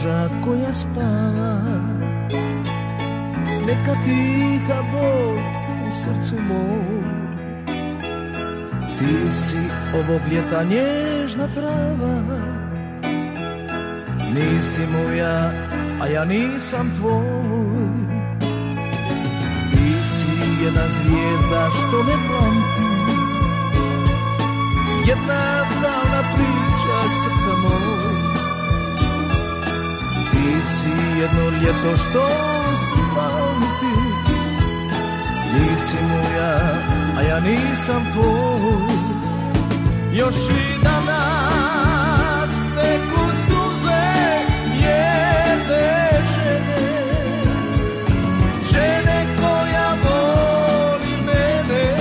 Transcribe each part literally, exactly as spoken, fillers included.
duša koja spava, neka tiha bol u srcu mom. Ti si ovog ljeta nježna trava, nisi moja, a ja nisam tvoj. Ti si jedna zvijezda što ne pamti, jedna davna priča srca moj. Ti si jedno ljeto što se pamti, nisi moja, a ja nisam tvoj. Još i danas teku suze jedne žene, žene koja voli mene,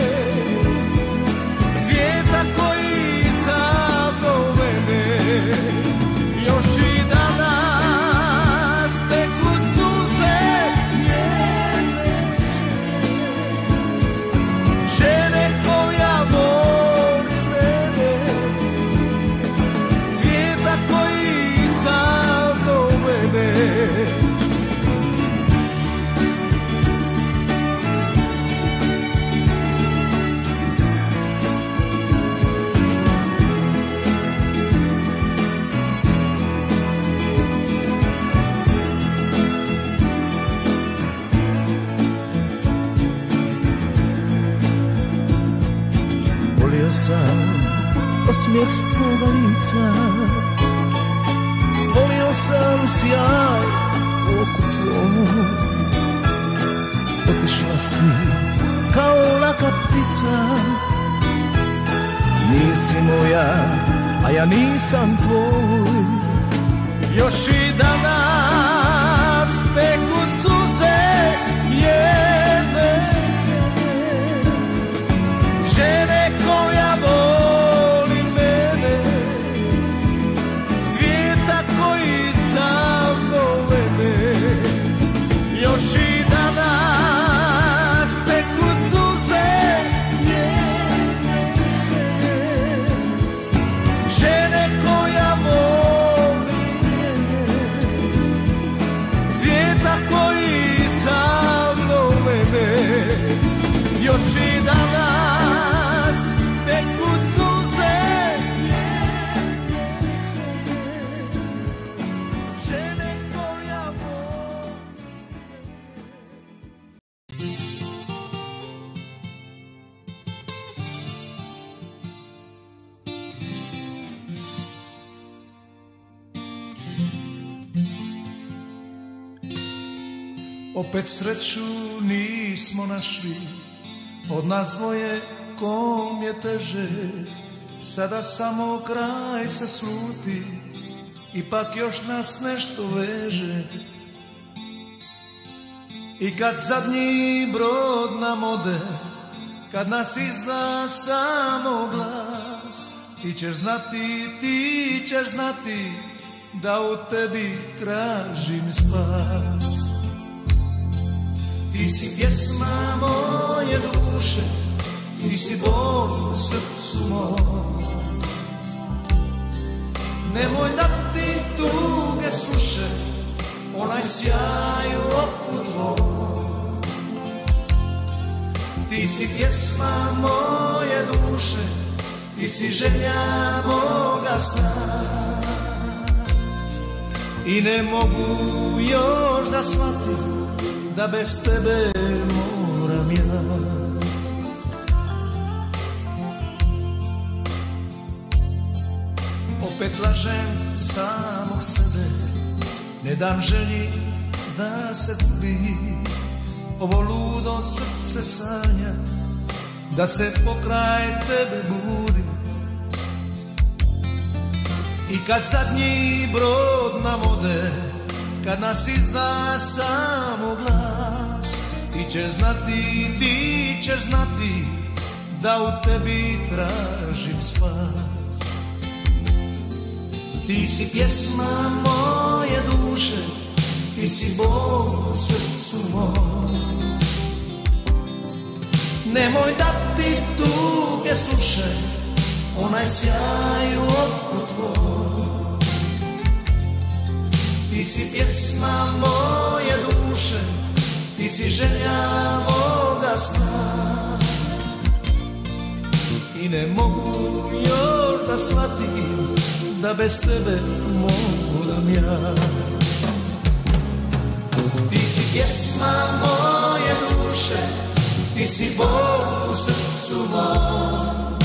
svijeta koji zavdo mene. Još i danas teku suze jedne žene koja voli mene, svijeta koji zavdo mene. Volio sam osmijeh s tvoga lica, volio sam sjaj u oku tvoj. Otišla si kao laka ptica, nisi moja, a ja nisam tvoj. Još i danas teku suze jedne žene koja voli mene, cvijeta koji zavdo mene. Još i danas teku suze jedne žene koja voli mene, cvijeta koji zavdo mene. Još i danas teku suze žene koja voli. Opet sreću nismo našli, od nas dvoje kom je teže. Sada samo kraj se sluti, ipak još nas nešto veže. I kad zadnji brod nam ode, kad nas izda samo glas, ti ćeš znati, ti ćeš znati da u tebi tražim spas. Ti si pjesma moje duše, ti si bol u srcu mom. Nemoj da ti tuge sluše, onaj sjaj u oku tvoj. Ti si pjesma moje duše, ti si želja moga sna. I ne mogu još da shvatim da bez tebe moram ja. Opet lažem samog sebe, ne dam želji da se gubi. Ovo ludo srce sanja da se pokraj tebe budi. I kad zadnji brod nam ode, kad nas izda samo glas, ti ćeš znati, ti ćeš znati da u tebi tražim spas. Ti si pjesma moje duše, ti si bol u srcu mom. Nemoj da ti tuge sluše, onaj sjaj u oku tvoj. Ti si pjesma moje duše, ti si želja moga sna. I ne mogu još da shvatim da bez tebe moram ja. Ti si pjesma moje duše, ti si Bog u srcu mom.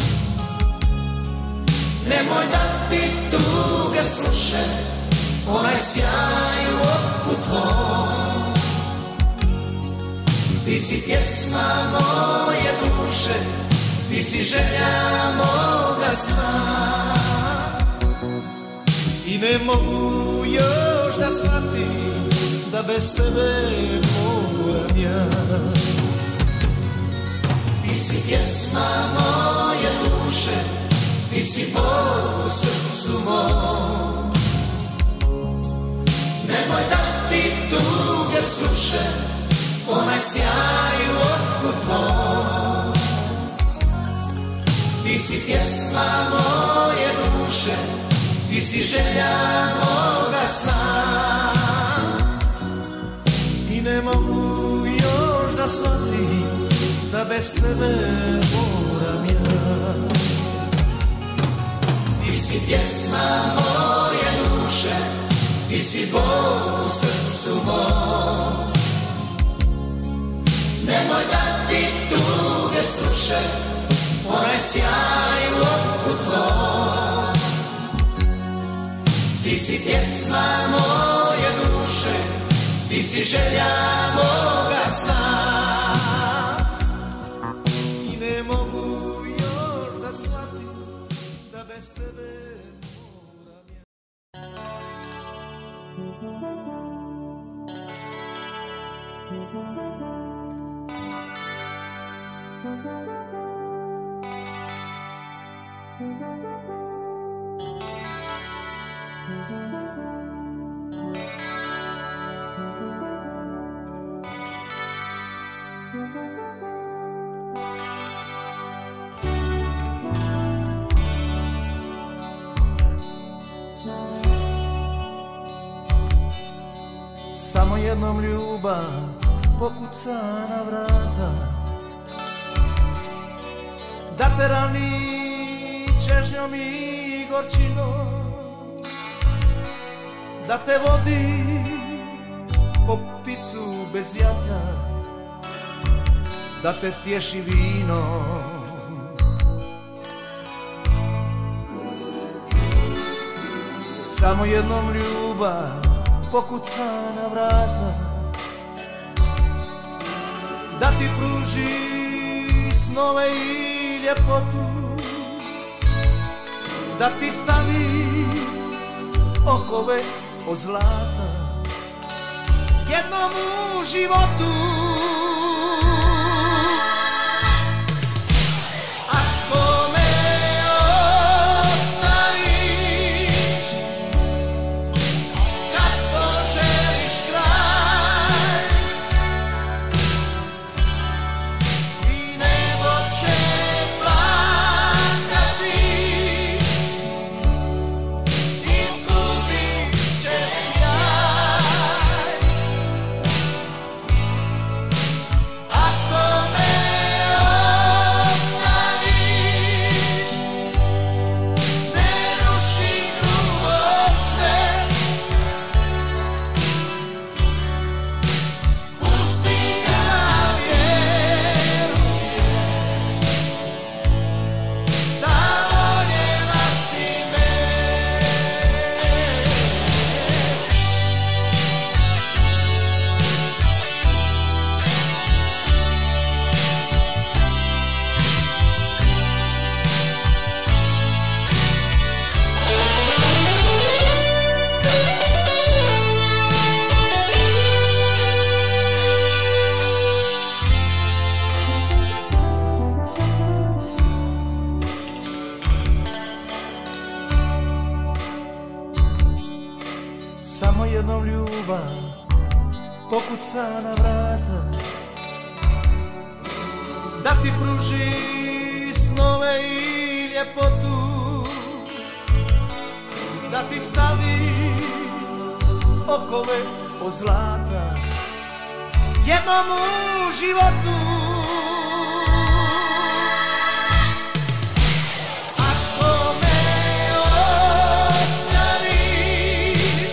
Nemoj da ti tuge sluše, onaj sjaj u oku tvoj. Ti si pjesma moje duše, ti si želja moga sna. I ne mogu još da shvatim da bez tebe moram ja. Ti si pjesma moje duše, ti si Bog u srcu mom. Nemoj da ti tuge sluše, onaj sjaj u oku tvoj. Ti si pjesma moje duše, ti si želja moga sna. I ne mogu još da shvatim da bez tebe moram ja. Ti si pjesma moje duše, ti si Bog u srcu mom. Nemoj da ti tuge sluše, onaj sjaj u oku tvoj. Ti si pjesma moje duše, ti si želja moga sna. I ne mogu još da shvatim da bez tebe moram ja. Samo jednom ljubav pokuca na vrata, da te rani čežnjom i gorčinom, da te vodi po pticu bez jata, da te tješi vinom. Samo jednom ljubav pokuca na vrata, da ti pruži snove i ljepotu, da ti stavi okove od zlata jednom u životu. Ako me ostaviš kad poželiš kraj, i nebo će plakati, izgubit će sjaj. Ako me ostaviš, ne ruši drugo sve, pusti ga vjeruje da voljela si me. Samo jednom ljubav pokuca na vrata, da ti pruži snove i ljepotu, da ti stavi okove od zlata. Jednom u životu ako me ostaviš,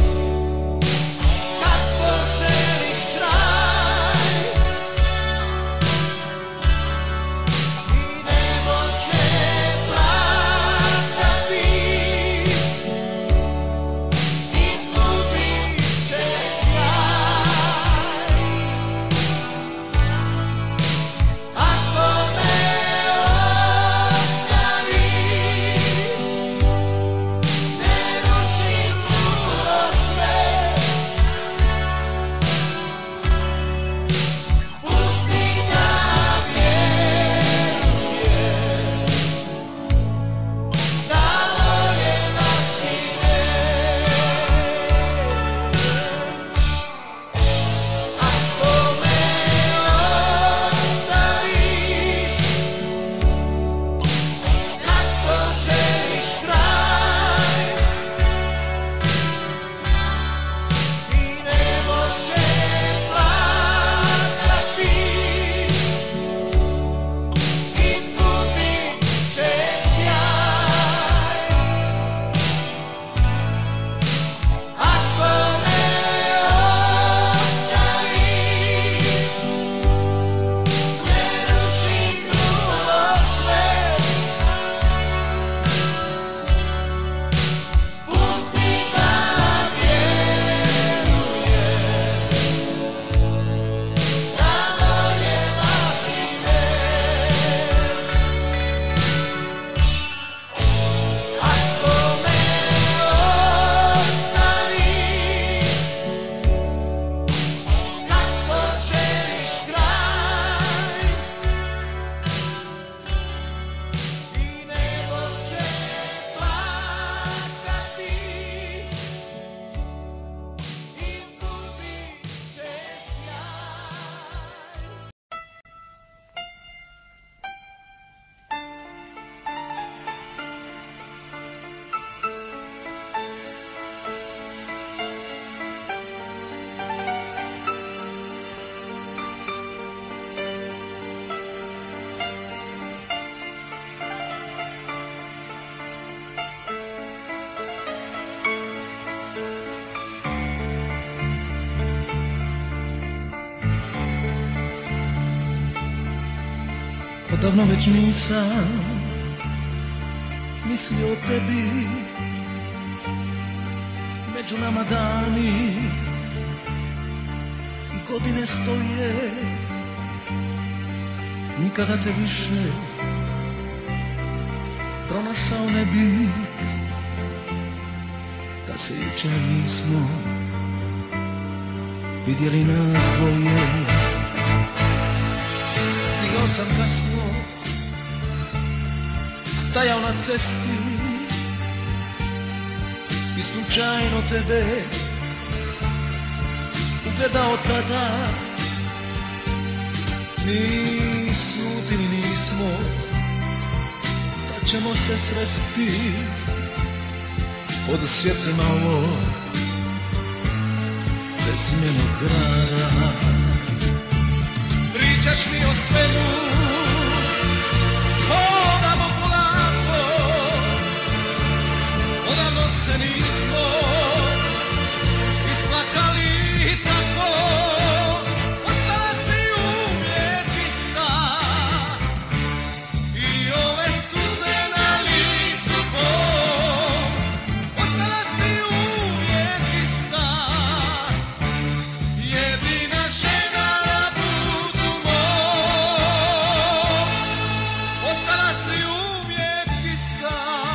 kad poželiš kraj i nebo će plakati, izgubit će sjaj. Ako me ostaviš, ne ruši drugo sve, pusti da vjeruje da voljena si me. Ako me ostaviš, kad poželiš kraj i nebo će plakati, izgubit će sjaj. Ako me ostaviš, ne ruši drugo sve, pusti da vjeruje da voljena si me. Ako me ostaviš, kad poželiš kraj i nebo će plakati, izgubit će sjaj. Odavno već nisam mislio o tebi, među nama dani i godine stoje, nikada te više pronašao ne bih, da se jučer nismo vidjeli nas dvoje. Stigao sam kasno, stajao na cesti i slučajno tebe ugledao tada. Mi slutili nismo da ćemo se sresti pod svjetlima ovog bezimljenog grada. Pričaš mi o svemu, hodamo polako, odavno se nismo isplakali tako. Ostala si uvijek ista i ove suze na licu tvom. Ostala si uvijek ista, jedina žena na putu mom. Ostala si uvijek ista.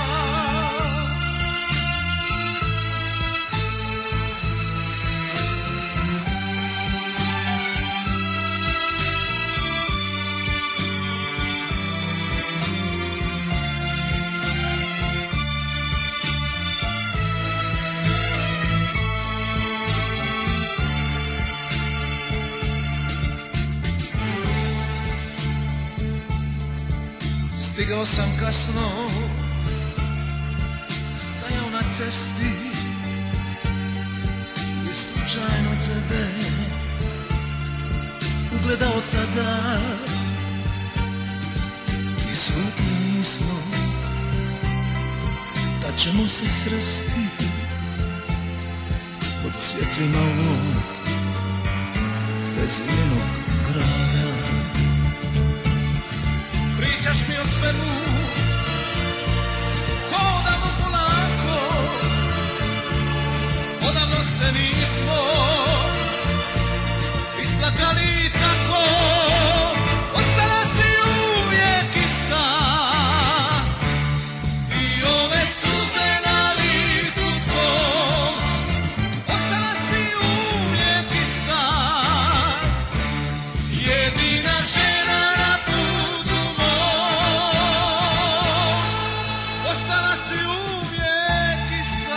Stigao sam kasno, stajao na cesti slučajno tebe ugledao tada i slutili nismo da ćemo se sresti pod svjetlima ovog bezimljenog grada. Pričaš mi o svemu odavno polako, odavno se nismo isplakali tako, ostala si uvijek ista i ove suze na licu tvom, ostala si uvijek ista, jedina žena na putu mom, ostala si uvijek ista.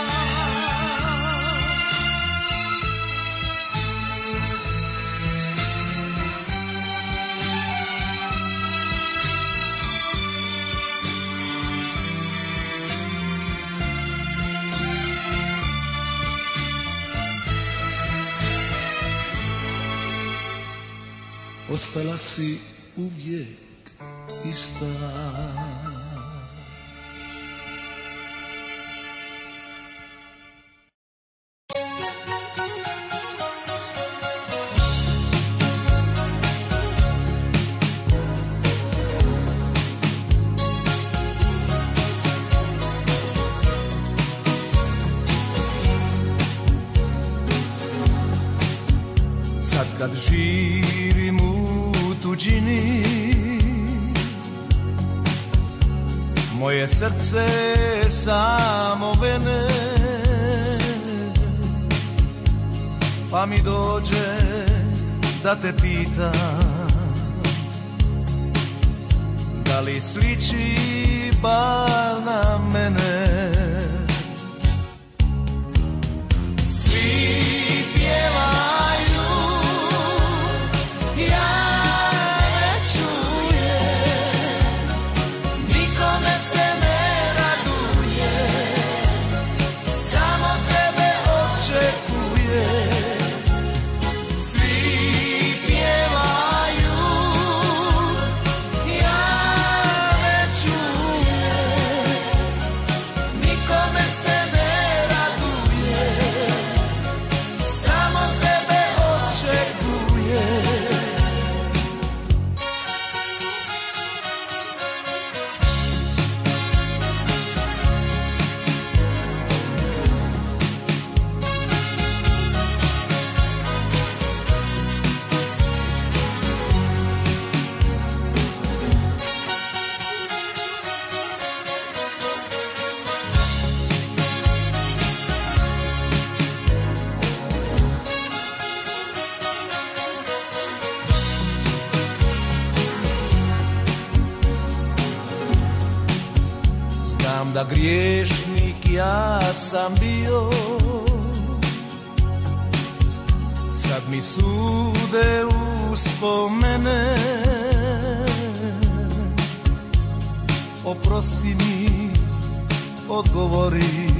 Ostala si uvijek ista. Sad kad živim u tuđini, moje srce samo vene, pa mi dođe da te pitam, da li sliči bar na mene. Svi pjevaju, ja ne čujem, nikome se ne raduje, samo tebe očekuje. Svi pjevaju, ja ne čujem, nikome se ne raduje, samo tebe očekuje. Znam da griješnik ja sam bio, sad mi sude uspomene. Oprosti mi, odgovori,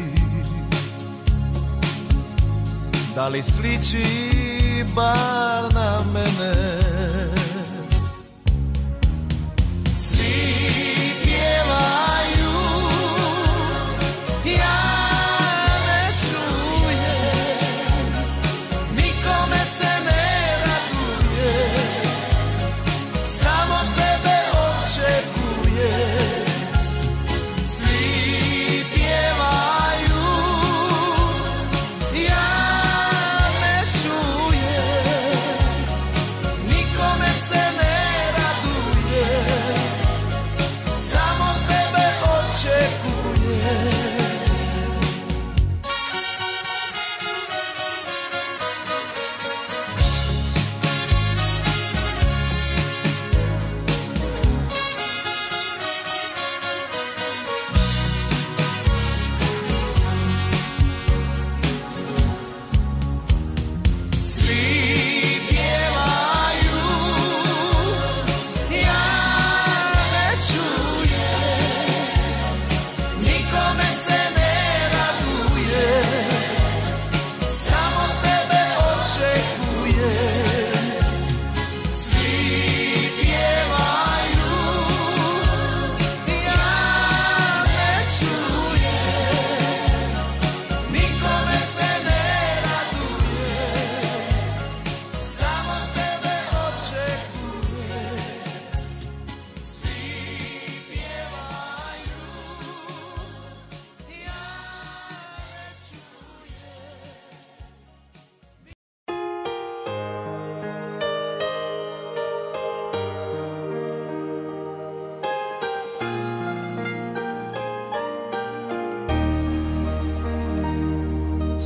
da li sliči bar na mene. Svi pjevaju, ja ne čujem, nikome se ne raduje, samo tebe očekuje. Svi pjevaju, ja ne čujem,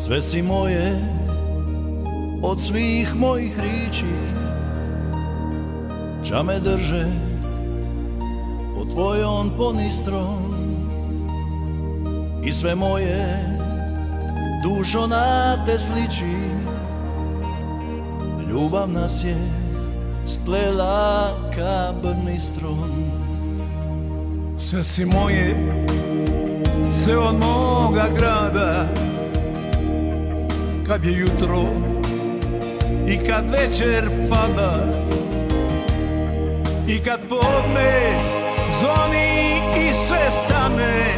Sve si moje od svih mojih riči, ča me drže pod tvojom ponistrom. I sve moje dušo na te sliči, ljubav nas je splela ka brnistrom. Sve si moje, sve od moga grada, kad je jutro i kad večer pada, i kad podne zvoni i sve stane,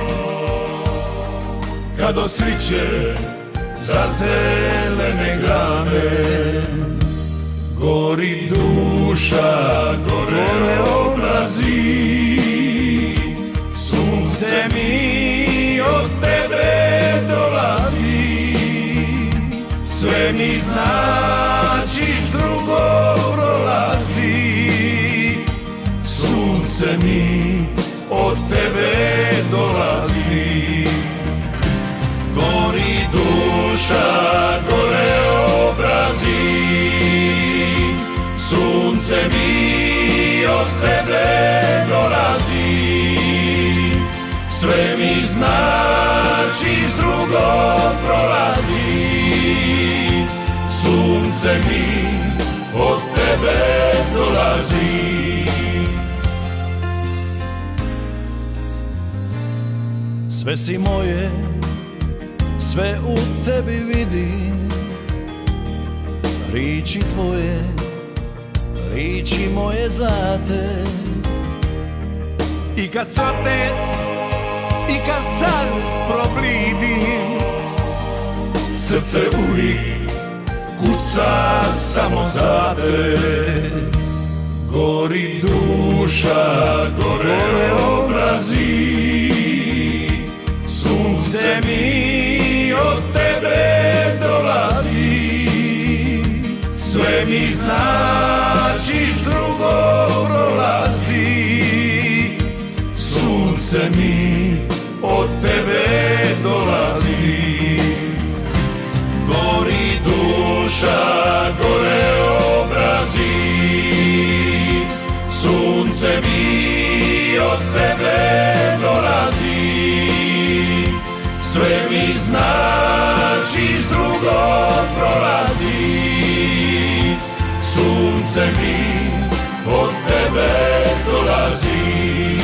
kad osviće za zelene grane. Gori duša, gore obrazi, sunce mi od tebe dolazi. Sve mi značiš, drugo prolazi. Sunce mi od tebe dolazi. Gori duša, gore obrazi, sunce mi od tebe dolazi. Sve mi značiš, drugo prolazi. Sunce mi od tebe dolazi. Sve si moje, sve u tebi vidim, riči tvoje, riči moje zlate. I kad cvate, i kad sad problidim, srce uvijek kuca samo za te. Gori duša, gore obrazi, sunce mi od tebe dolazi. Sve mi značiš, drugo prolazi. Sunce mi od tebe dolazi. Gori duša, gore obrazi, sunce mi od tebe dolazi. Sve mi značiš, drugo prolazi. Sunce mi od tebe dolazi.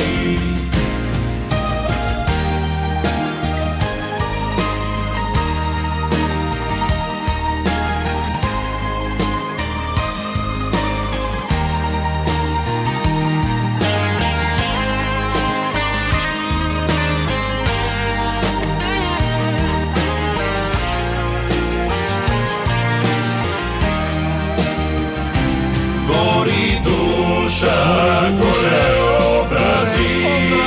Gori duša, gore obrazi,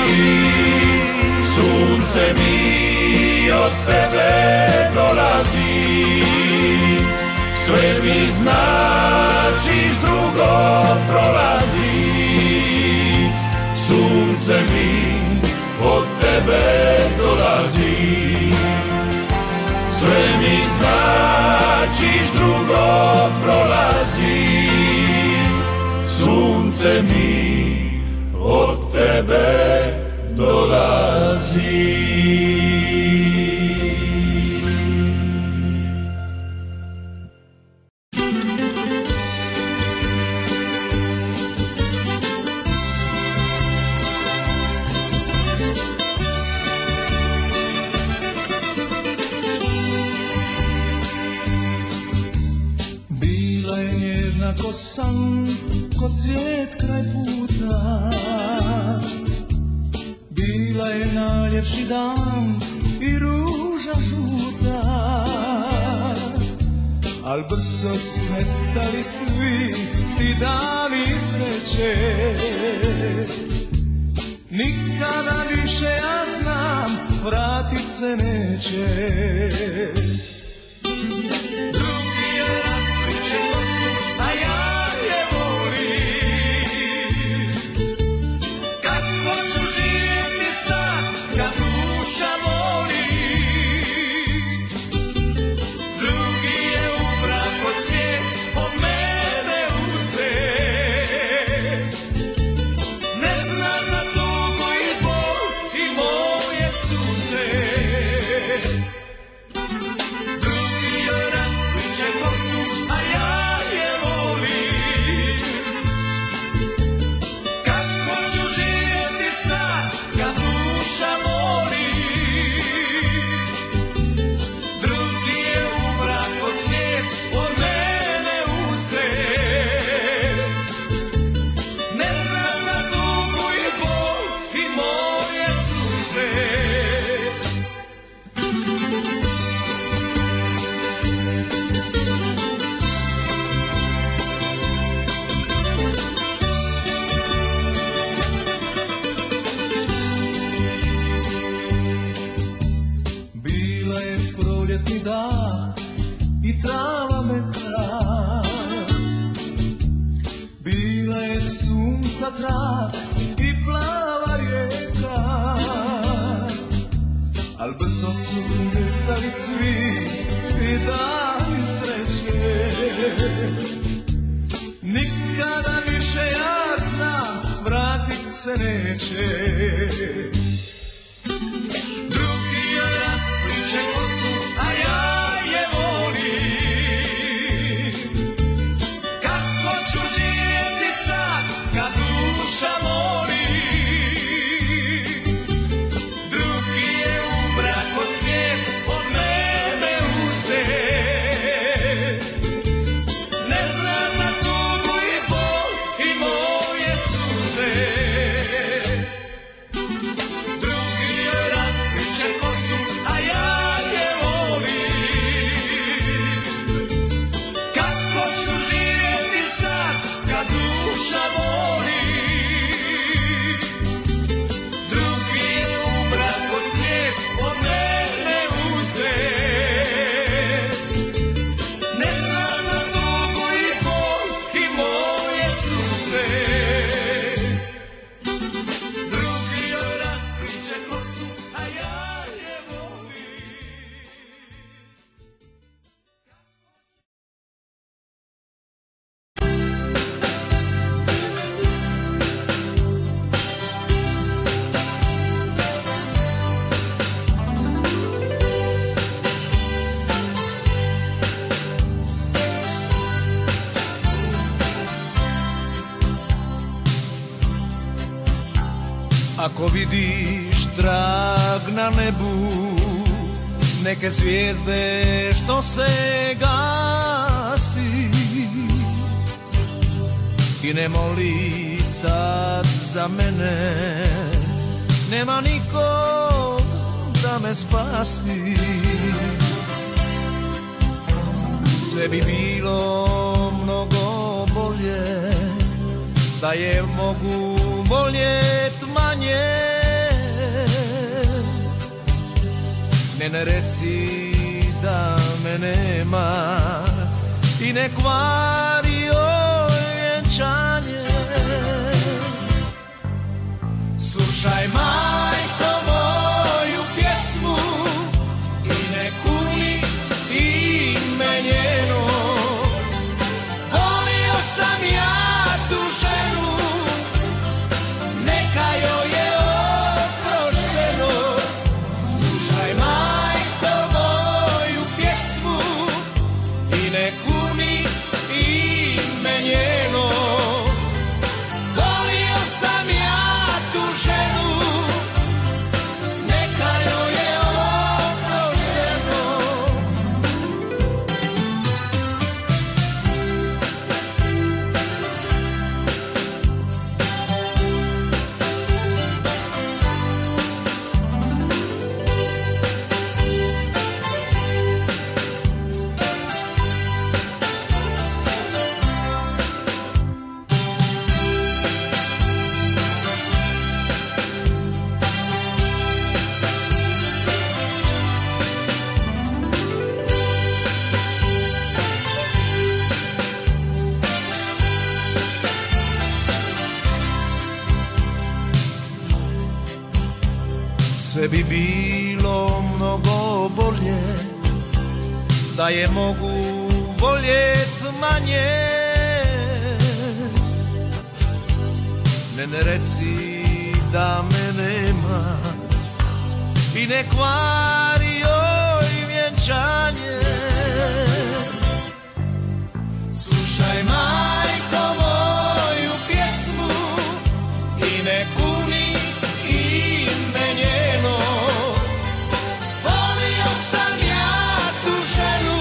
sunce mi od tebe dolazi. Sve mi značiš, drugo prolazi. Sunce mi od tebe dolazi. Sve mi značiš, drugo prolazi. Sunce mi od tebe dolazi. Bila je nježna ko san, ko cvijet kraj puta. Bila je najljepši dan i ruža žuta. Al brzo su nestali svi ti dani sreće. Nikada više, ja znam, vratit se neće. Drugi je raspliče kosu, a ja je volim. Kako ću živjeti sad, kad duša voli. da i trava metka. Bila je sunca trak i plava rijeka, al brzo su nestali svi i dani sreće. Nikada više ja znam, vratit se neće. Drugi joj raspliče kosu, a ja je volim. Kako ću živjeti sad, kad duša moli. Drugi je u brak od svijet, od mene uzet. Ne zna za tugu i bol i moje suze. Drugi joj raspliče kosu, a ja je volim. Kako ću živjeti sad, kad duša moli. Drugi je u brak od svijet, od mene uzet. Ne znam za tugu i bol i moje suze. Drugi joj raspliče kosu, a ja je volim. Ako vidiš trag na nebu neke zvijezde što se gasi i ne moli tad za mene, nema nikog da me spasi. Sve bi bilo mnogo bolje da je mogu voljet manje. Ne, ne reci da me nema i ne kvari joj vjenčanje. Slušaj majko moju pjesmu i ne kuni ime njeno. Volio sam ja tu ženu, neka joj je oprošteno. Slušaj majko moju pjesmu i ne kuni ime njeno. Volio sam ja tu ženu, neka joj je oprošteno. Sve bi bilo mnogo bolje da je mogu voljet manje. Ne, ne reci da me nema i ne kvari joj vjenčanje. Slušaj majko moju pjesmu i ne kuni ime njeno. Volio sam ja tu ženu,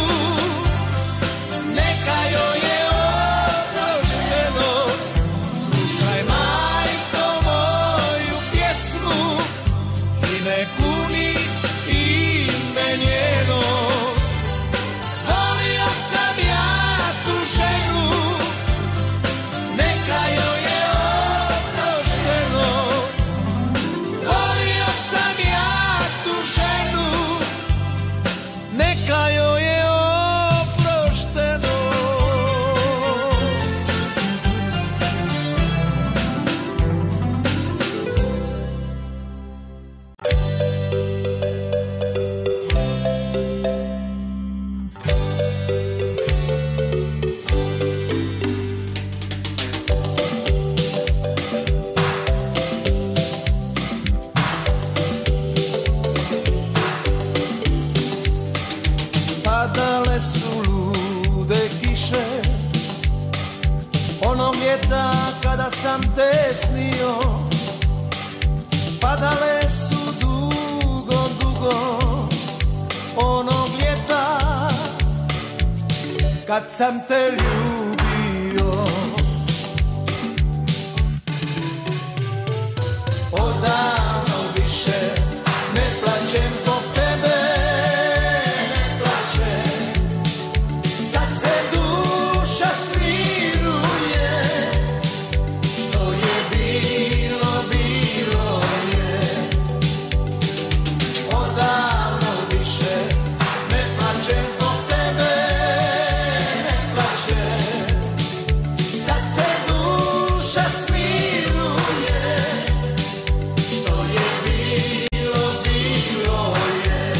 neka joj je oprošteno. Slušaj majko moju pjesmu i ne kuni ime njeno. Volio sam ja tu ženu, kad sam te ljubio. Odavno više ne plačem zbog tebe, ne plačem. Sad se duša smiruje, što je bilo, bilo je. Odavno više ne plačem zbog tebe, ne plačem. Sad se duša smiruje, što je bilo, bilo je.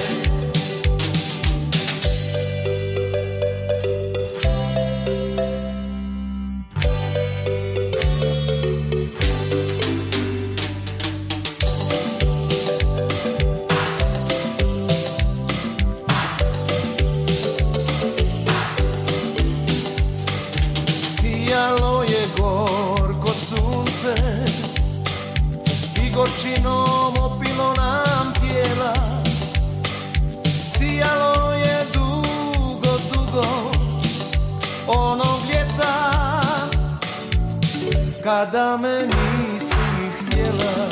Sijalo je gorko sunce i gorčinom opilo nam tijela. Sijalo je dugo, dugo onog ljeta, kada me nisi htjela.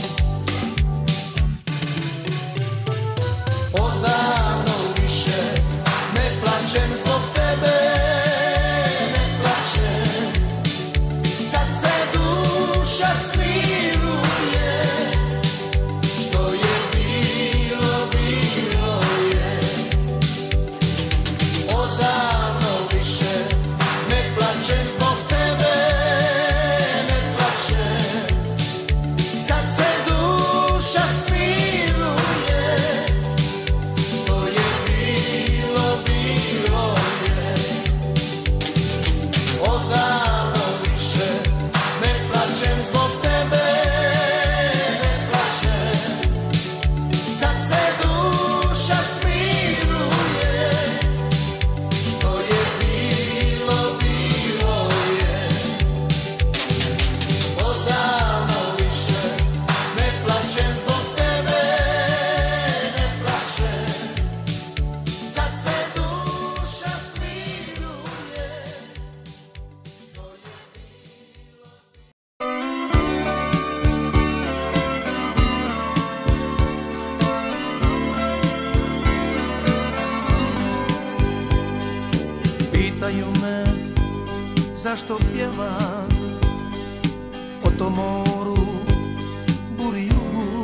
Odavno više ne plačem zbog tebe, ne plačem. Sad se duša smiruje, što je bilo, bilo je. Odavno više ne plačem zbog tebe, ne plačem. Sad se duša smiruje, što je bilo, bilo je. Odavno više ne plačem zbog tebe, ne plačem. Sad se duša smiruje, što je bilo, bilo je. Odavno više ne plačem zbog tebe, ne plačem. Sad se duša smiruje, što je bilo. Pitaju me zašto pjevam o tom moru, buri, jugu.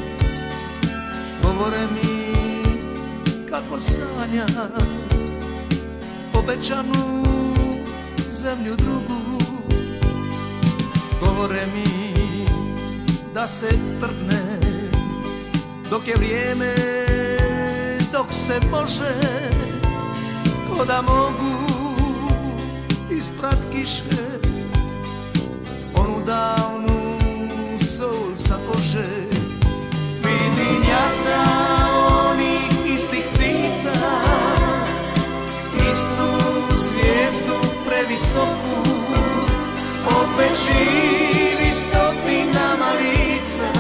Govore mi kako sanjam obećanu zemlju drugu. Govore mi da se trgne dok je vrijeme, dok se može, ko da mogu isprat kiše onu davnu sol sa kože. Vidim jata onih istih ptica, istu zvijezdu previsoku, opet živi stotinama lica.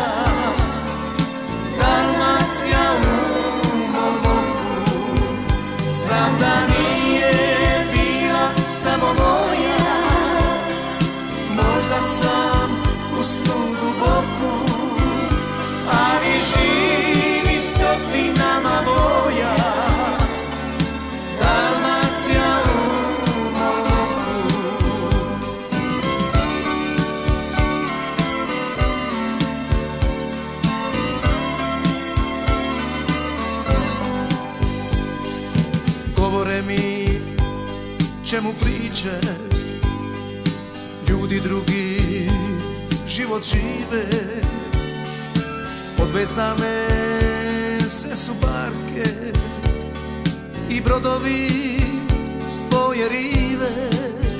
Dalmacija u mom oku, znam da nije bila samo moja. Možda sam u snu duboku, ali živi stotinama boja. Dalmacija u mom oku. Govore mi čemu priče, ljudi drugi život žive. Odvezane sve su barke i brodovi s tvoje rive,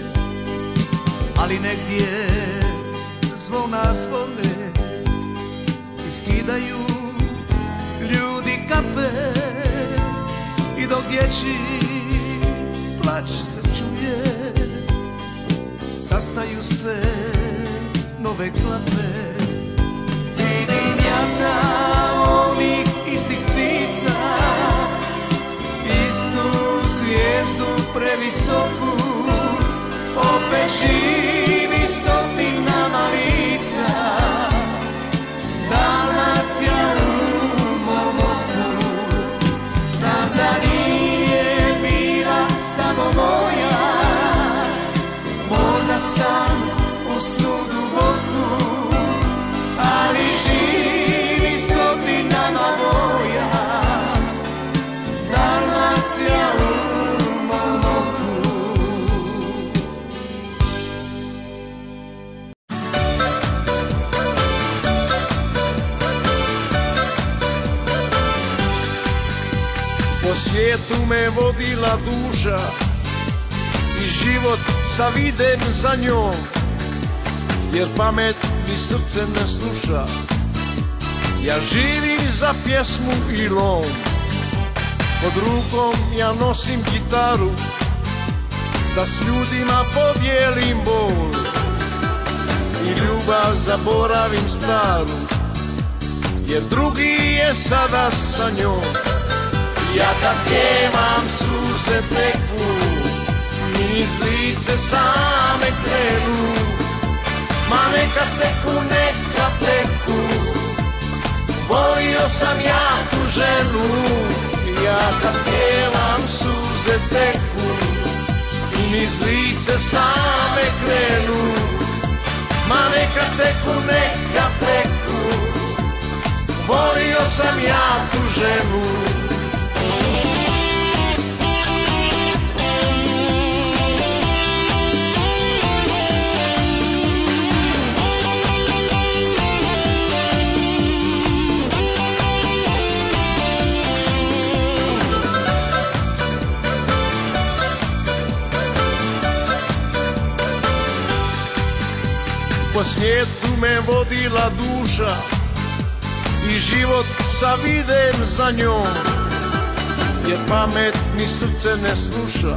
ali negdje zvona zvone i skidaju ljudi kape, i dok dječji plać se čuje, sastaju se nove klape. Vidim jata onih istih ptica, istu zvijezdu previsoku, visoku, opet živi stotinama lica. Dalmacija u mom oku, znam da nije bila samo moja, možda sam u snu duboku, ali živi stotinama boja. Dalmacija u mom oku. Po svijetu me vodila duša i život saviden za njom, jer pamet mi srce ne sluša. Ja živim za pjesmu i lom, pod rukom ja nosim gitaru, da s ljudima podijelim bol i ljubav zaboravim staru, jer drugi je sada sa njom. Ja kad pjevam suze teku, niz lice same krenu, ma neka teku, neka teku, volio sam ja tu ženu. Ja kad pjevam suze teku i niz lice same krenu, ma neka teku, neka teku, volio sam ja tu ženu. Po svijetu me vodila duša i život saviden za njom, jer pamet mi srce ne sluša.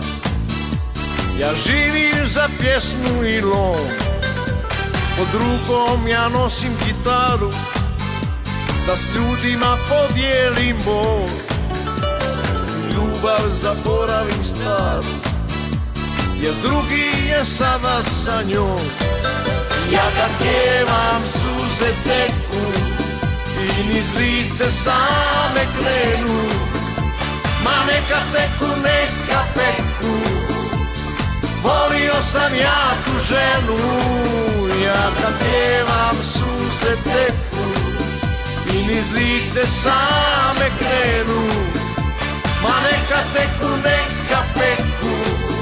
Ja živim za pjesmu i lom, pod rukom ja nosim gitaru, da s ljudima podijelim bol, ljubav zaboravim staru, jer drugi je sada sa njom. Ja kad pjevam suze teku i niz lice same krenu, ma neka teku, neka peku, volio sam ja tu ženu. Ja kad pjevam suze teku i niz lice same krenu, ma neka teku, neka peku,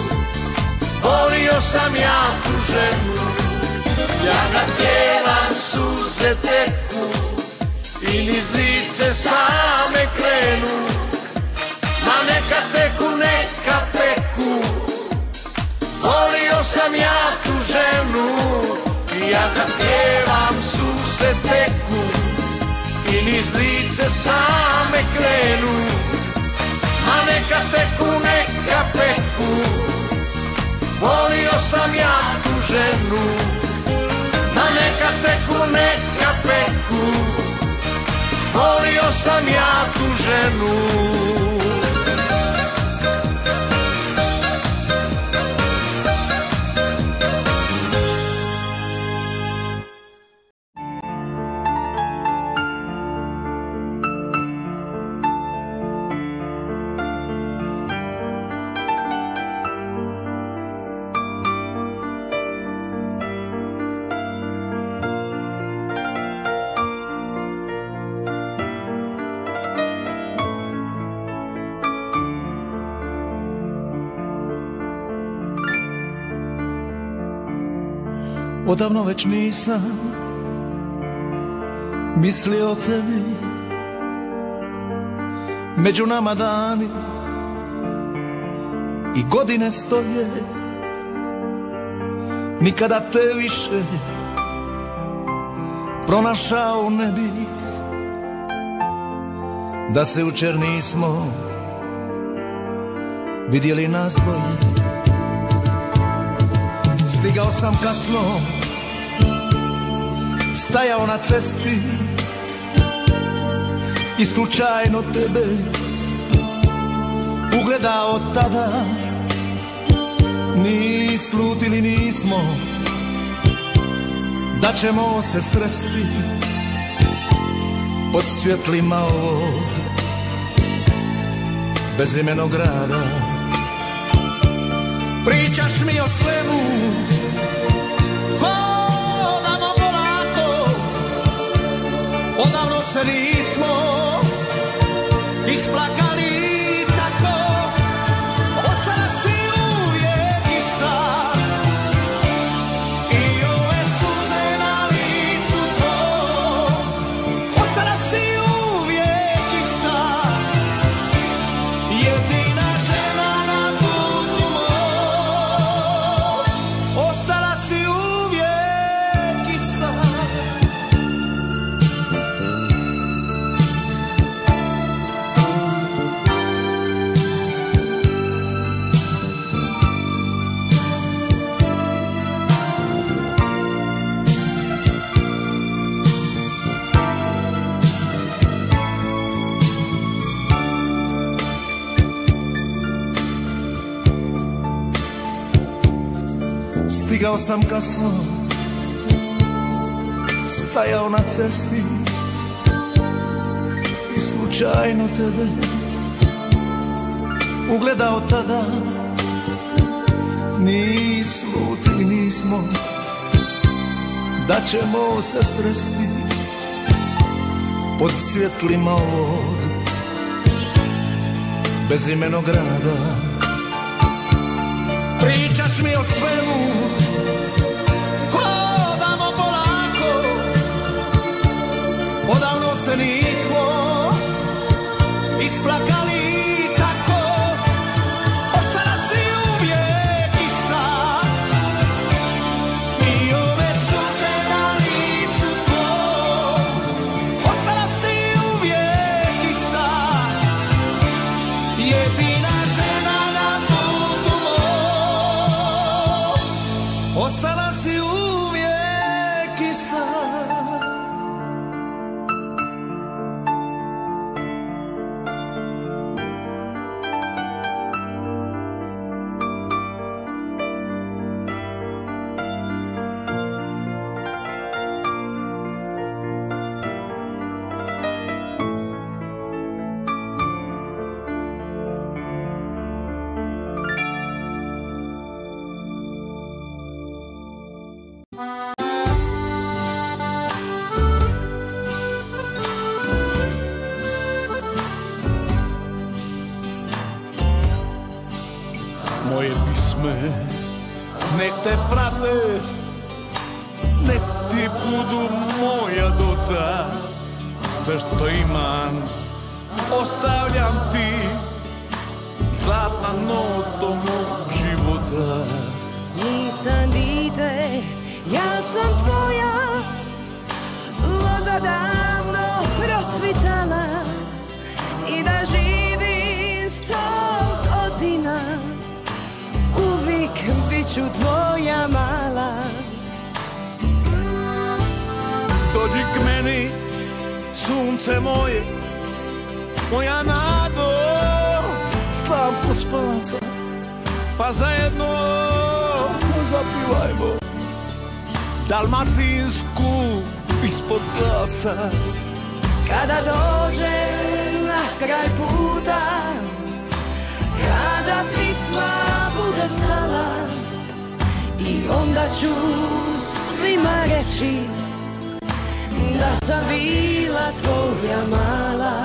volio sam ja tu ženu. Ja kad pjevam suze teku i niz lice same krenu, ma neka teku, neka peku, volio sam ja tu ženu. Ja kad pjevam suze teku i niz lice same krenu, ma neka teku, neka peku, volio sam ja tu ženu. Ma neka teku, neka peku, volio sam ja tu ženu. Odavno već nisam mislio o tebi, među nama dani i godine stoje, nikada te više pronašao ne bih, da se jučer nismo vidjeli nas dvoje. Stigao sam kasno, stajao na cesti i slučajno tebe ugledao tada, Ni slutili nismo da ćemo se sresti pod svjetlima ovog bezimenog grada. Pričaš mi o svemu, hodamo polako, odavno se nismo isplakali tako. Ostala si uvijek ista i ove suze na licu tvojom. Ostala si uvijek ista, jedina žena na putu mom. Ostala si uvijek ista. Stigao sam kasno, stajao na cesti i slučajno tebe ugledao tada. Ni slutili nismo da ćemo se sresti pod svjetlima ovog bezimenog grada. Pričaš mi o svemu, hodamo polako, odavno se nismo isplakali tako. Ostala si uvijek ista i ove suze na licu tvojom. Ostala si uvijek ista, jedina žena na putu mom. Ostala si uvijek ista. Moje pisme nek te prate, nek ti budu moja dota. Sve što imam ostavljam ti, zlatna noto mog života. Nisam dite, ja sam tvoja, loza davno procvitala i da živim sto godina. Uvijek bit ću tvoja mala. Dođi k meni, sunce moje, moja nado, slamko spasa, pa zajedno zapivajmo dalmatinsku ispod glasa. Kada dođem na kraj puta, kada pisma bude stala, i onda ću svima reći da sam bila tvoja mala.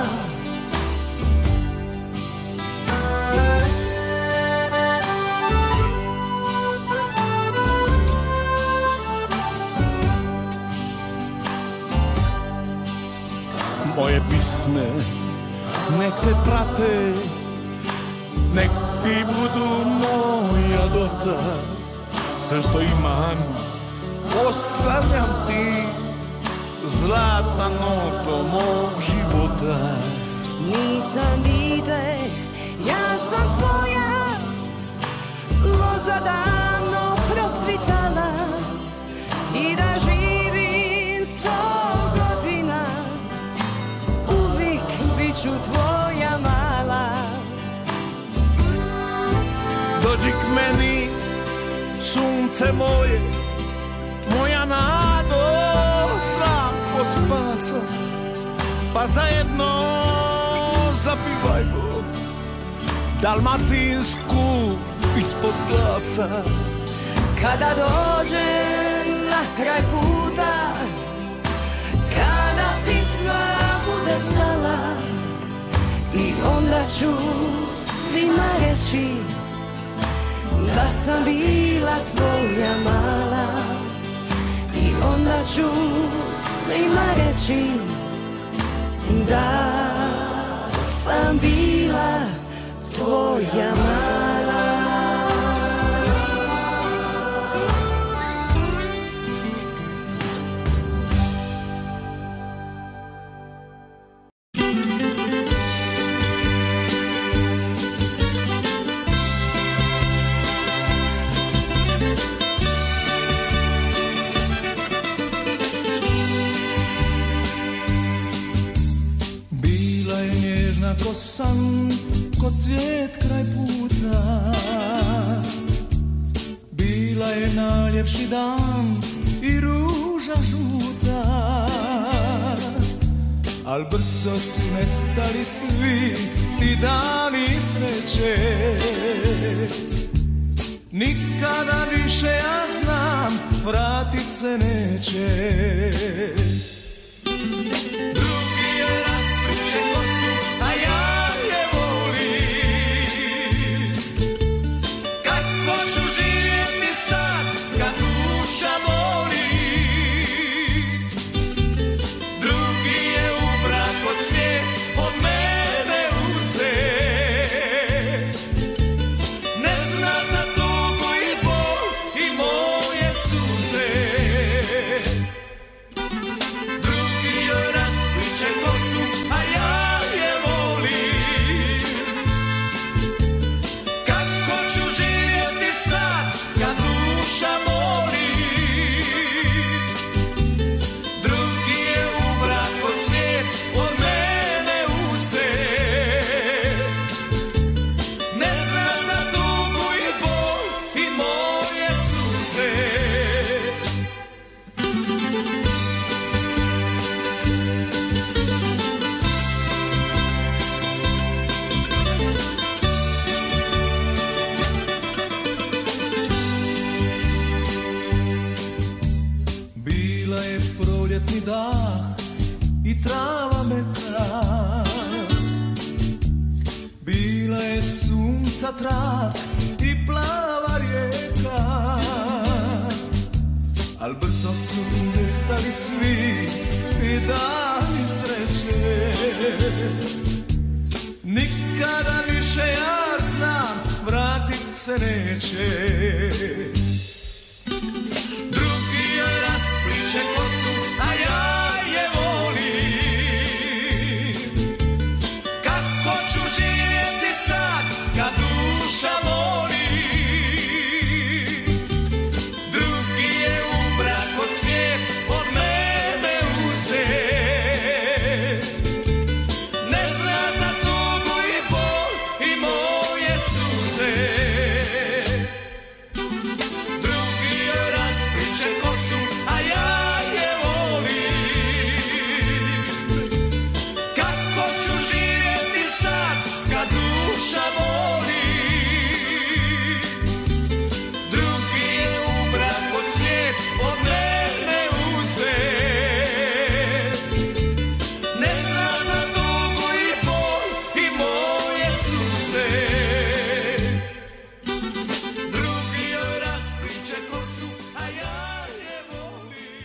Moje pisme nek te prate, nek ti budu moja dota. Sve što imam ostavljam ti, zlatna noto mog života. Nisam dite, ja sam tvoja, loza davno procvitala i da živim sto godina. Uvijek bit ću tvoja mala. Dođi k meni, srce moje, moja nado, slavko spasa, pa zajedno zapivajmo dalmatinsku ispod glasa. Kada dođem na kraj puta, kada pisma bude stala, i onda ću svima reći da sam bila tvoja mala. I onda ću svima reći da sam bila tvoja mala. Ko san, ko cvijet kraj puta, bila je najljepši dan i ruža žuta, al brzo su nestali svi ti dani sreće. Nikada više, ja znam, vratit se neće. Drugi je raspriče kosu, a ja je volim. Kako ću živjeti sad, kad duša boli. Drugi je ubrak od svijet, od mene uzet. Ne zna za tugu i bol i moje suze. Drugi joj raspliče kosu, a ja je volim. Kako ću živjeti sad, kad duša boli. Drugi je ubrak od svijet, od mene uzet. Ne zna za tugu i bol i moje suze. Bila je proljetni dah i trava metra. Bila je sunca trak i plava rijeka. Al brzo su nestali svi ti dani sreće. Nikada više, ja znam, vratit se neće. Drugi joj raspliče kosu, a ja je volim. Kako ću živjeti sad, kad duša boli. Drugi je ubrak od svijet, od mene uzet. Ne zna za tugu i bol i moje suze. Drugi joj raspliče kosu, a ja je volim. Kako ću živjeti sad, kad duša boli. Drugi je ubrak od svijet, od mene uzet. Ne zna za tugu i bol i moje suze. Drugi joj raspliče kosu, a ja je volim.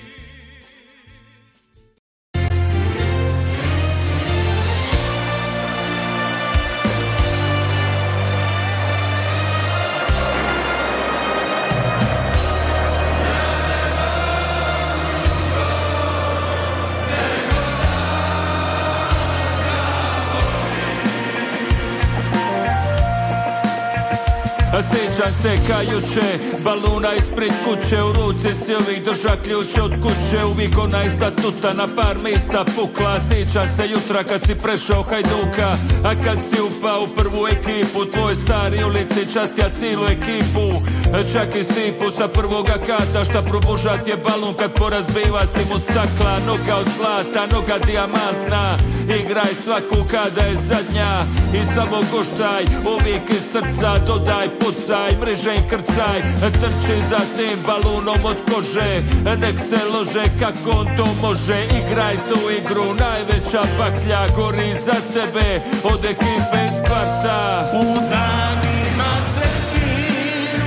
A stage Sjećam se kajuće, baluna ispred kuće, u ruci si uvijek drža ključe od kuće, uvijek ona ista tuta na par mista pukla. Sjećam se jutra kad si prešao Hajduka, a kad si upao u prvu ekipu, tvoj stari ulici častja cijelu ekipu, čak i stipu sa prvoga kata, šta probužat je balun kad porazbiva si mu stakla. Noga od zlata, noga dijamantna, igraj svaku kada je zadnja i samo guštaj, uvijek iz srca dodaj, pucaj, mreže i krcaj, trči za tim balunom od kože, nek se lože kako on to može. Igraj tu igru, najveća baklja gori za tebe od ekipe iz kvarta. U danima sretnim,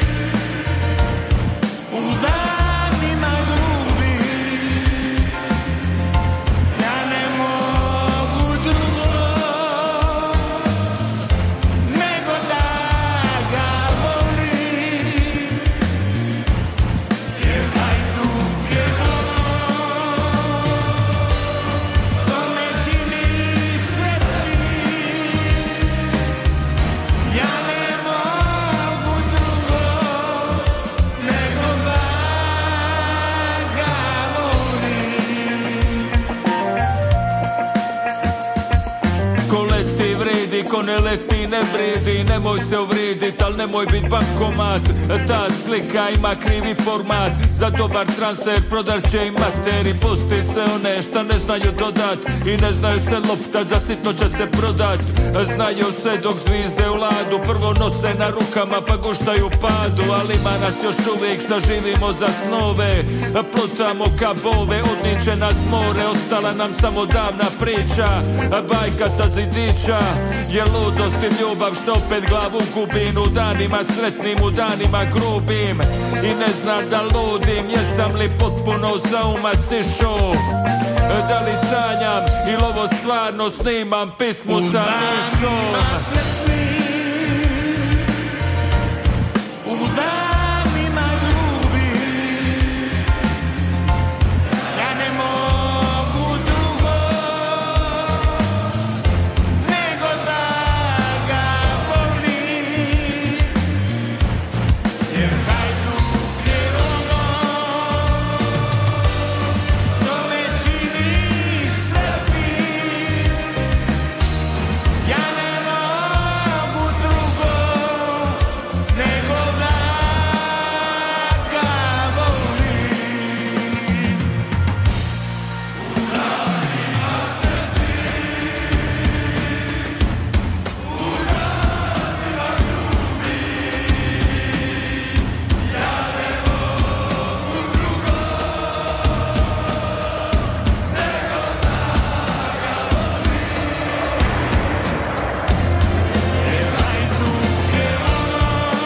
u danima grubim, ja ne mogu drugo nego da ga volim, jer Hajduk je ono što me čini sretnim. Ja ne mogu drugo nego da ga volim. Ko leti vredi, ko ne leti ne vredi, nemoj se uvridit, al nemoj bit bankomat. Ta slika ima krivi format, za dobar transfer prodar će i materi. Pusti se one šta ne znaju dodat i ne znaju se loptat, za sitno će se prodat. Znaju se dok zvizde u ladu, prvo nose na rukama pa guštaju padu. Ali ima nas još uvijek šta živimo za snove, plutamo ka bove, odniče nas more. Ostala nam samo davna priča, bajka sa zidića, je ludost i ljubav što opet glavu gubim. U danima sretnim, u danima grubim, i ne znam da ludim, jesam li potpuno za uma sišao, da li sanjam ili ovo stvarno snimam pismu sa Nišom. U danima grubim, ja ne mogu drugo nego da ga volim, jer Hajduk je ono što me čini sretnim. Ja ne mogu drugo nego da ga volim. Jer Hajduk je ono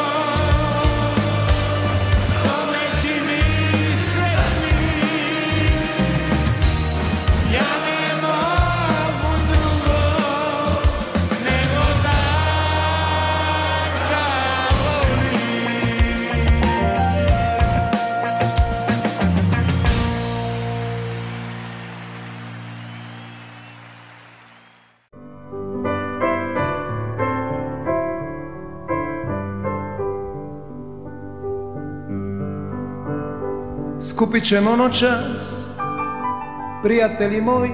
što me čini sretnim. Ja ne mogu drugo nego da ga volim. Skupit ćemo noćas, prijatelji moji,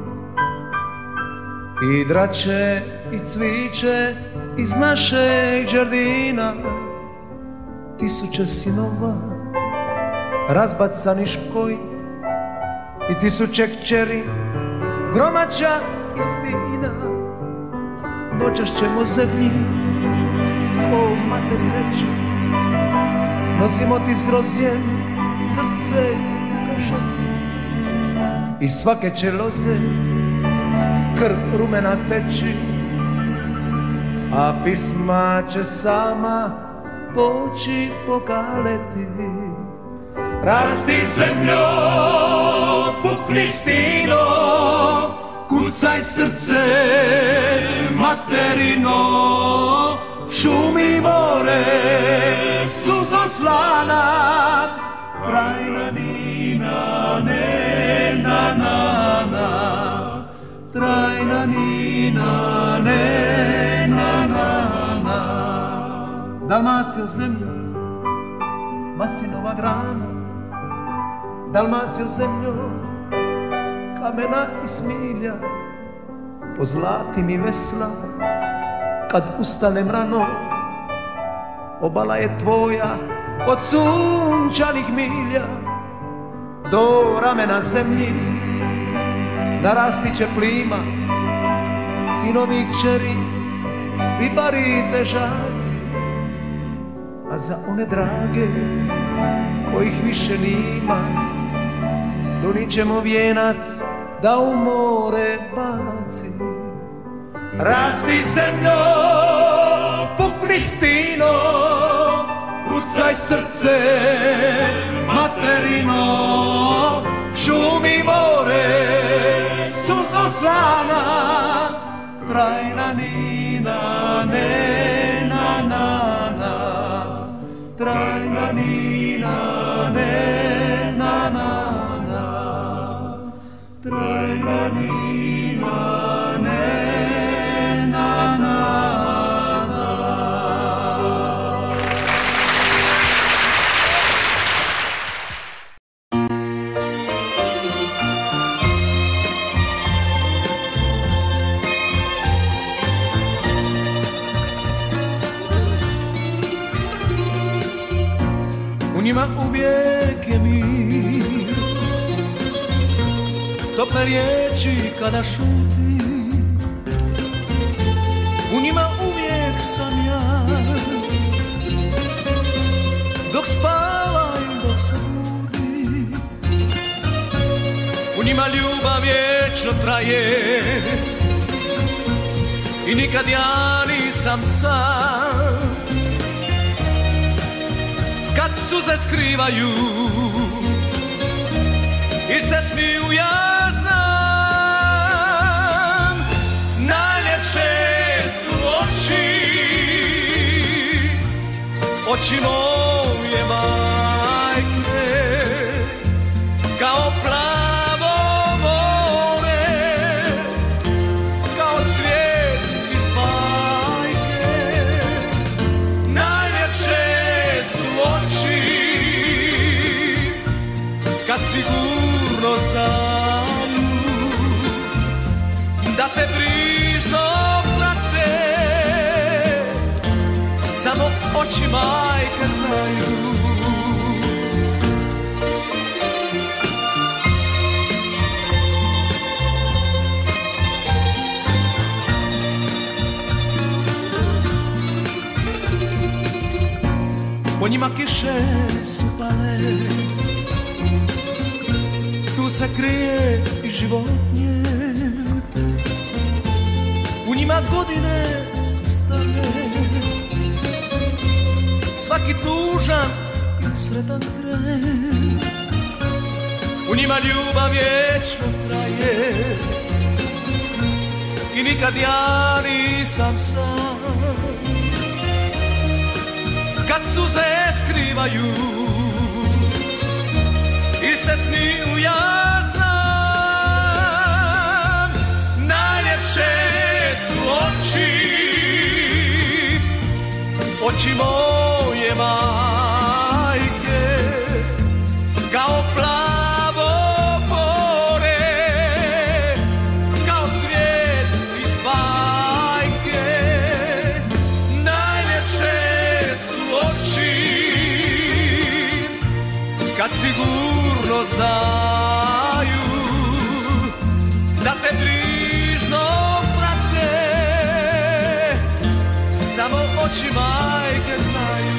i drače i cviće iz našeg džardina. Tisuće sinova razbacani škoji i tisuće kćeri gromađa istina. Noćas ćemo zemlji ko materi reći, nosimo ti zgrozjem srce kaže, iz svake će loze krv rumena teći, a pisma će sama poći pokaleti. Rasti zemljo, pukni stino, kucaj srce materino, šumi more, suzo slana, trajna nina, ne na na na, trajna nina, ne na na na. Dalmacio zemljo, maslinova grana, Dalmacio zemljo, kamena i smilja, pozlati mi vesla, kad ustanem rano, obala je tvoja od sunčanih milja, do ramena zemlji narasti će plima, sinovi i kćeri, ribari i težaci, a za one drage kojih više nima, donijet ćemo vijenac da u more baci. Rasti zemljo, pukni stino, kucaj srce materino, šumi more, suzo slana, trajna nina, ne na na na, trajna nina, ne na na na, trajna nina, ne na na na. U njima uvijek je mir, tople riječi kada šuti, u njima uvijek sam ja, dok spava i dok se budi, u njima ljubav vječno traje i nikad ja nisam sam. Kad suze skrivaju i se smiju, ja znam, najljepše su oči, oči moje majke, kao plavo more, kao cvijet iz bajke. Najljepše su oči, kad sigurno znaju da te brižno prate, samo oči majke znaju. Po njima kiše su pale, tu se krije i životnje, u njima godine su stale, svaki tužan i sretan tren, u njima ljubav vječno traje i nikad ja nisam sam. Kad suze skrivaju i se smiju, ja znam, najljepše su oči, oči moje majke, kao plavo more, kao cvijet iz bajke. Najljepše su oči, kad sigurno znaju da te brižno prate, samo oči majke znaju.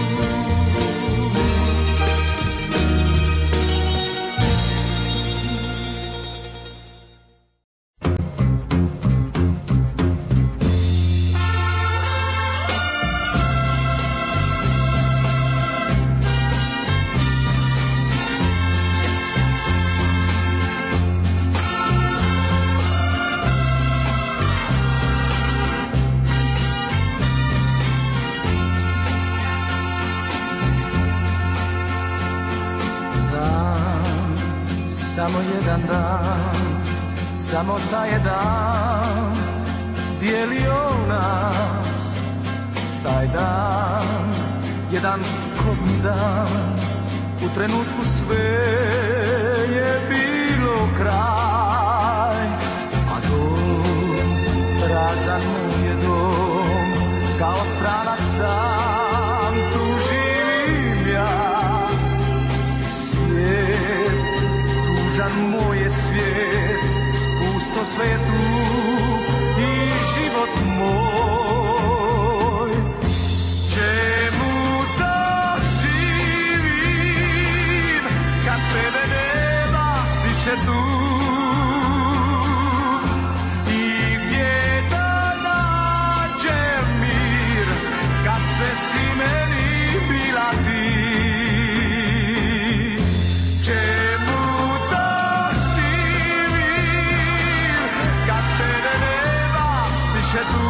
Samo jedan dan, samo taj je dan dijelio nas, taj dan, jedan kodni dan, u trenutku sve je bilo kraj, a dom, prazan mu je dom, kao stranac sam tu živim ja. Svijet, tužan moj je svijet, pusto sve tu i život moj. Čemu da živim kad tebe nema više tu? I gdje da nađem mir kad sve si meni bila ti? Čemu da živim kad tebe nema više tu?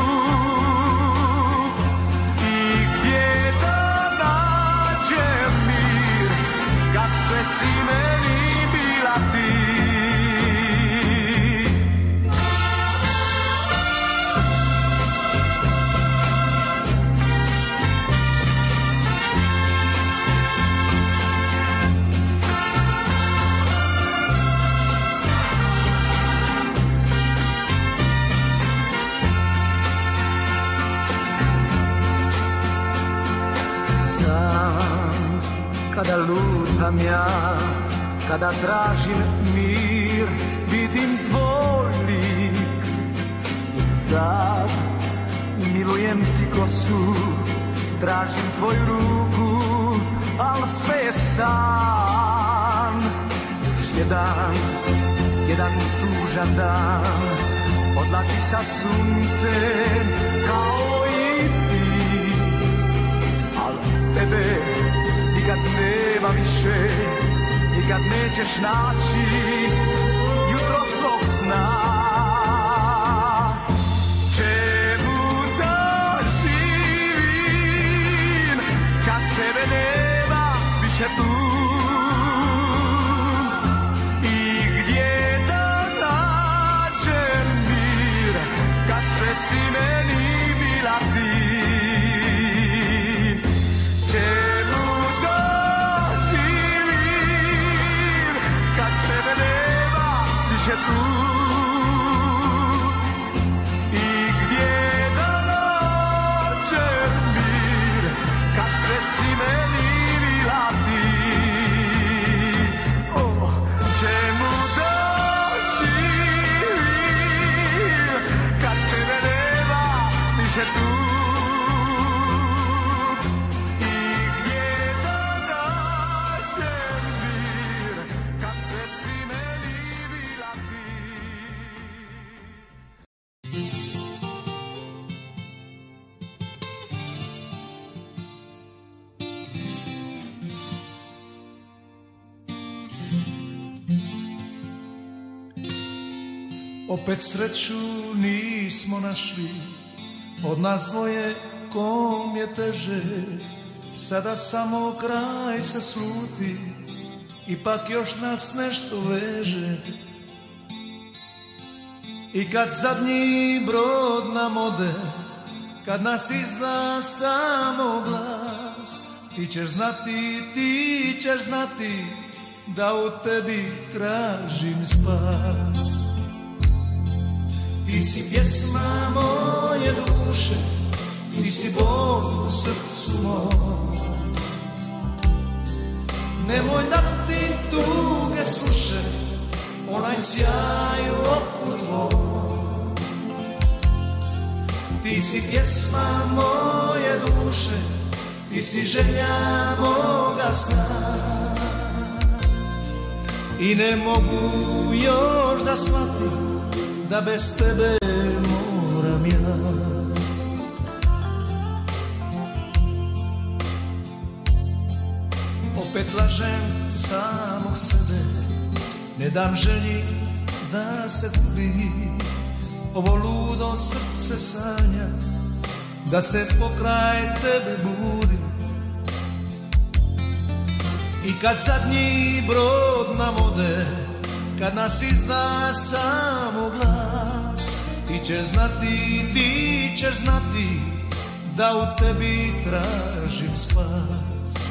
I gdje da nađem mir kad sve si meni bila ti? Kada lutam ja, kada tražim mir, vidim tvoj lik. Tad milujem ti kosu, tražim tvoju ruku, al sve je san. Još jedan, jedan tužan dan, odlazi sa suncem kao i ti. Al tebe nikad nema više, nikad nećeš naći jutro svog sna. Čemu da živim kad tebe nema više tu? I gdje da nađem mir kad sve si meni bila ti? Čemu tu i gdje da nađem mir kad sve si meni bila ti? O, čemu da živim kad tebe nema više tu? I gdje da nađem mir kad sve si meni bila ti? Opet sreću nismo našli, od nas dvoje kom je teže. Sada samo kraj se sluti, ipak još nas nešto veže. I kad zadnji brod nam ode, kad nas izda samo glas, ti ćeš znati, ti ćeš znati da u tebi tražim spas. Ti si pjesma moje duše, ti si bol u srcu mom. Nemoj da ti tuge sluše, onaj sjaj u oku tvoj. Ti si pjesma moje duše, ti si želja moga sna. I ne mogu još da shvatim da bez tebe moram ja. Opet lažem samog sebe, ne dam želji da se gubi. Ovo ludo srce sanja da se pokraj tebe budi. I kad zadnji brod nam ode, kad nas izda samo glas, ti ćeš znati, ti ćeš znati da u tebi tražim spas.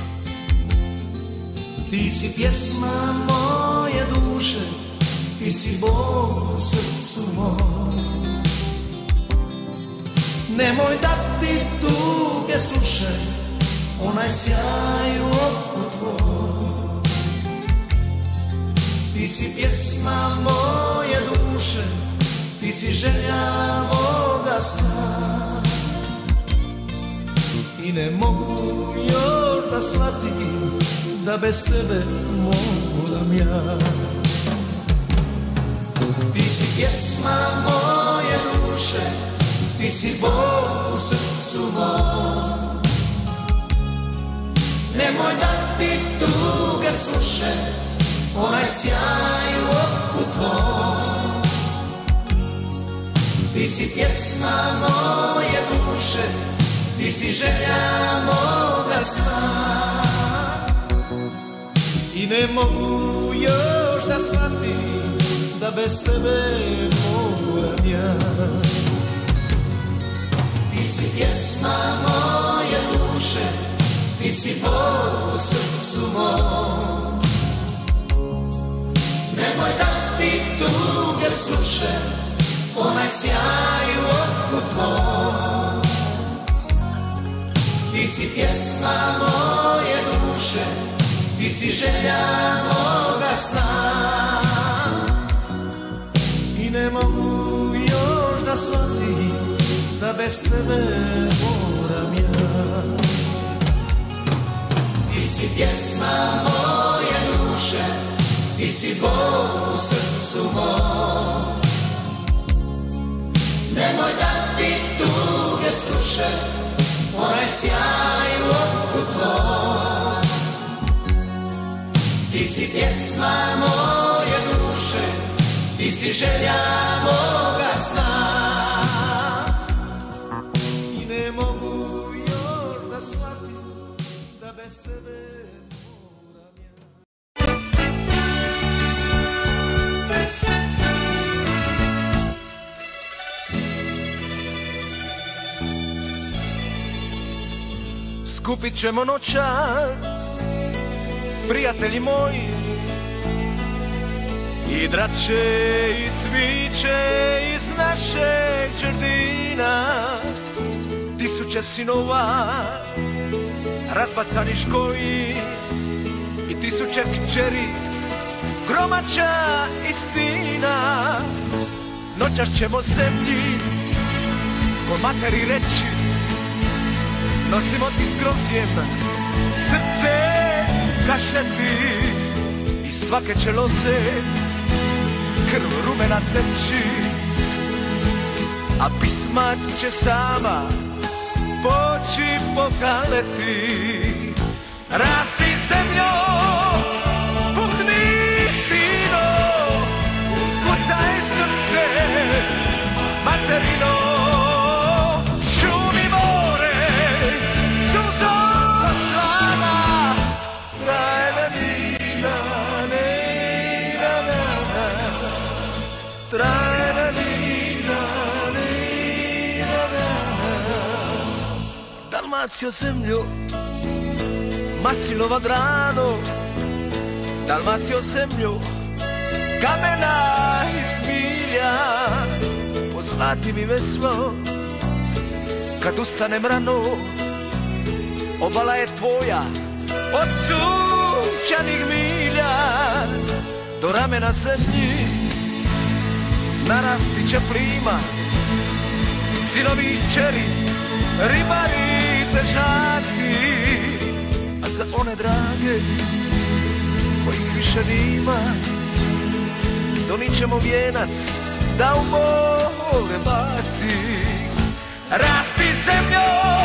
Ti si pjesma moje duše, ti si bol u srcu mom. Nemoj da ti tuge slušaj, onaj sjaj u oku tvoj. Ti si pjesma moje duše, ti si želja moga sna. I ne mogu još da shvatim da bez tebe moram ja. Ti si pjesma moje duše, ti si bol u srcu mom. Nemoj da ti tuge slušaj, onaj sjaj u oku tvoj. Ti si pjesma moje duše, ti si želja moga sna. I ne mogu još da shvatim da bez tebe moram ja. Ti si pjesma moje duše, ti si bol u srcu mom. Nemoj da ti tuge slušaj, onaj sjaj u oku tvoj. Ti si pjesma moje duše, ti si želja moga sna. I ne mogu još da shvatim da bez tebe moram ja. Ti si pjesma moje duše, ti si bol u srcu mom. Nemoj da ti tuge slušaj, onaj sjaj u oku tvoj. Ti si pjesma moje duše, ti si želja moga sna. I ne mogu još da shvatim da bez tebe moram ja. Skupit ćemo noćas, prijatelji moji, i drače i cviće iz našeg džardina. Tisuće sinova, razbacani škoji, i tisuće kćeri, gromača istina. Noćas ćemo zemlji ko materi reći, nosimo ti s grozjem srce kašeti. I svake će loze krv rumena teći, a pisma će sama poći pokaleti. Rasti zemljo, puhni stino, kucaj srce materino. Šumi more, suzo slana, trajna nina, nina, nina, trajna nina, nina, nina. Dalmacio zemljo, Masilova grano, Dalmacio zemljo, kamena i smilja. Poslati mi veslo kad ustanem rano, obala je tvoja od sunčanih milja. Do ramena zemlji narasti će plima, sinovi i kćeri, ribari, težaci. A za one drage kojih više nima, donijet ćemo vijenac da u more baci. Rasti zemljo,